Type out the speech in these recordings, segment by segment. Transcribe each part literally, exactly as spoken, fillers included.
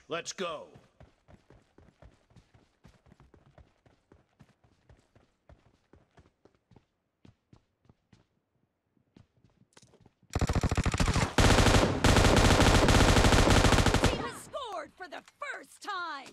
Let's go. Team has scored for the first time.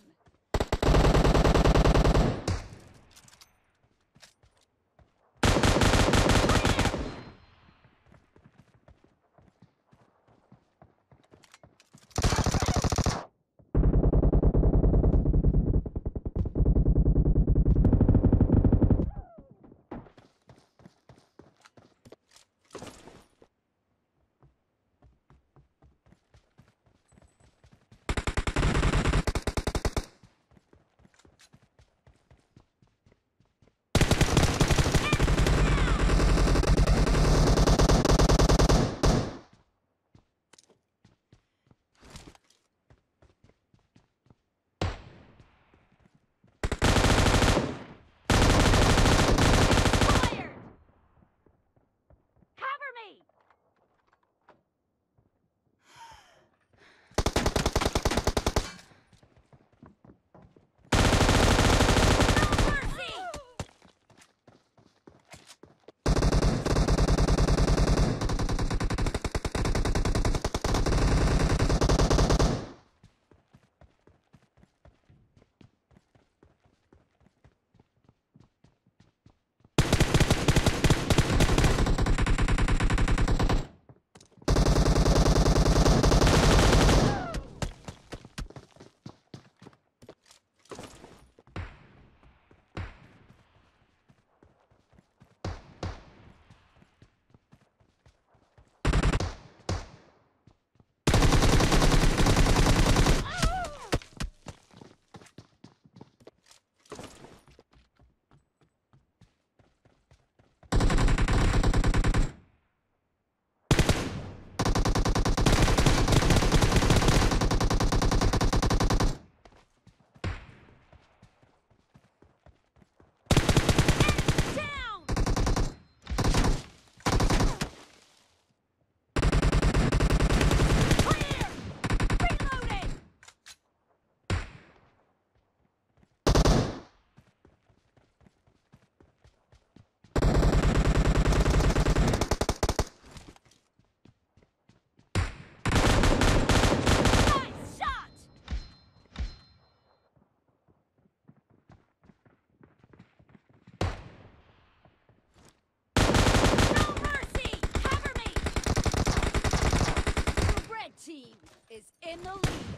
Is in the lead.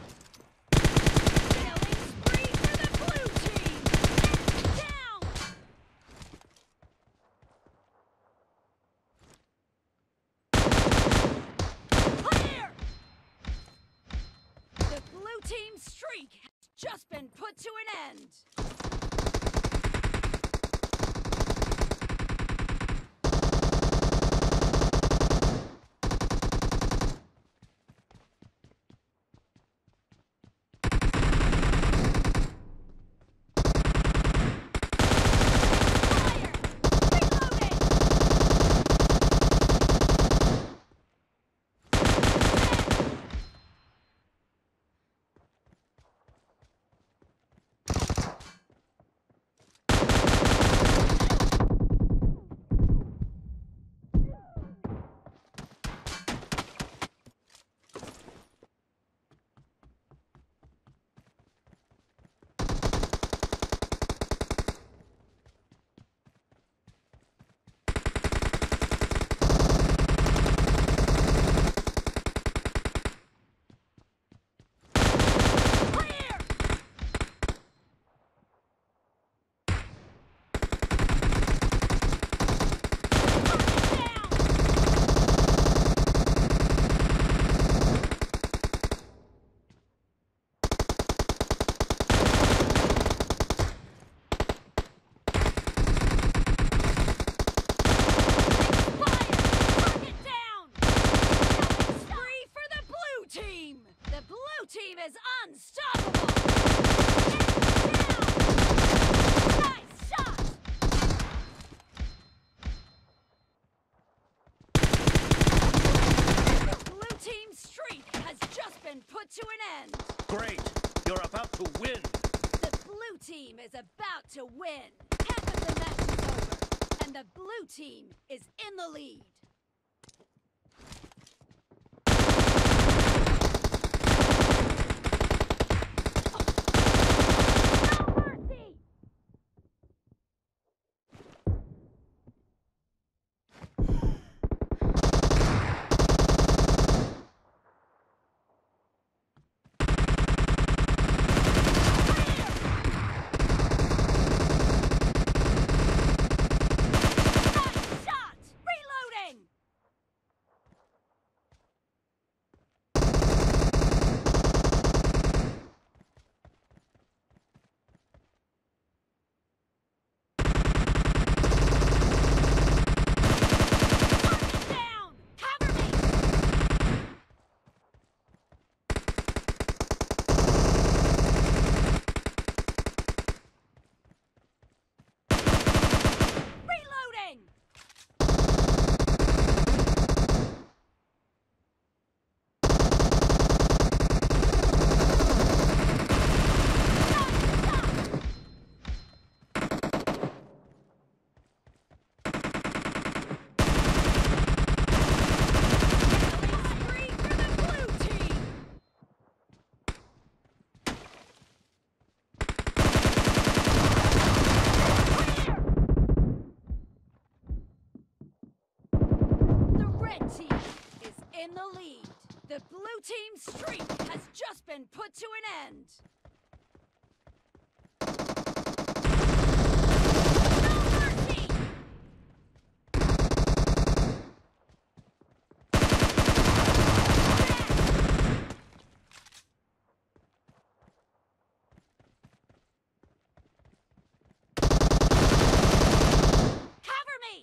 Killing spree for the blue team. Down. Clear. The blue team's streak has just been put to an end. Team is unstoppable! Down. Nice shot! The blue team's streak has just been put to an end! Great! to win. The blue team is about to win. Half of the match is over, and the blue team is in the lead. In the lead, the blue team's streak has just been put to an end. No mercy! Cover me!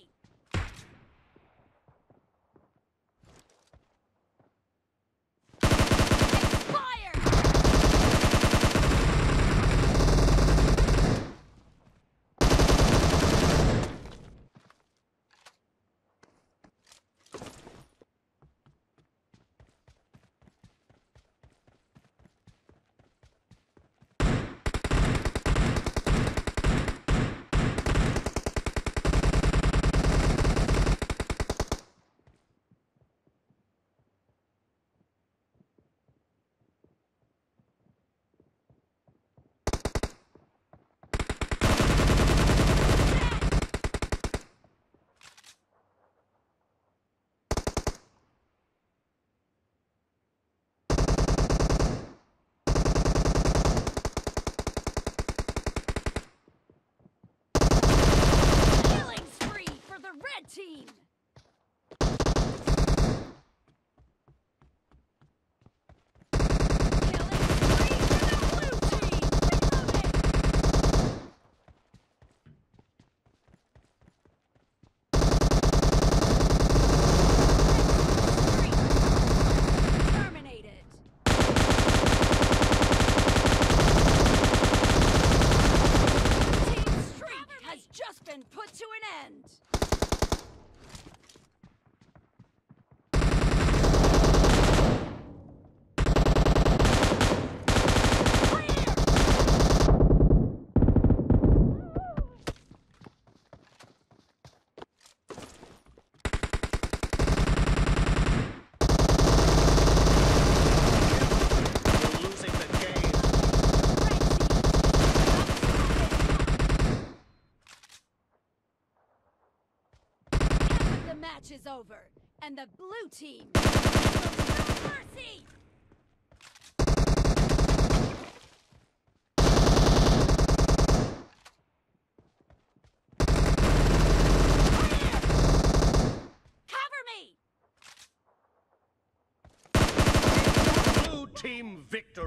Team. Put to an end. Match is over, and the blue team shows no mercy! Cover me! Blue team victory!